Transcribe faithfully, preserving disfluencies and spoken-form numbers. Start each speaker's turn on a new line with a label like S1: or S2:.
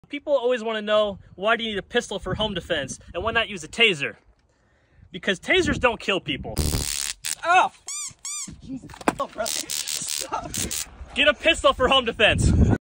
S1: People always want to know, why do you need a pistol for home defense and why not use a taser? Because tasers don't kill people.
S2: Oh! Jesus. Oh, bro. Stop.
S1: Get a pistol for home defense.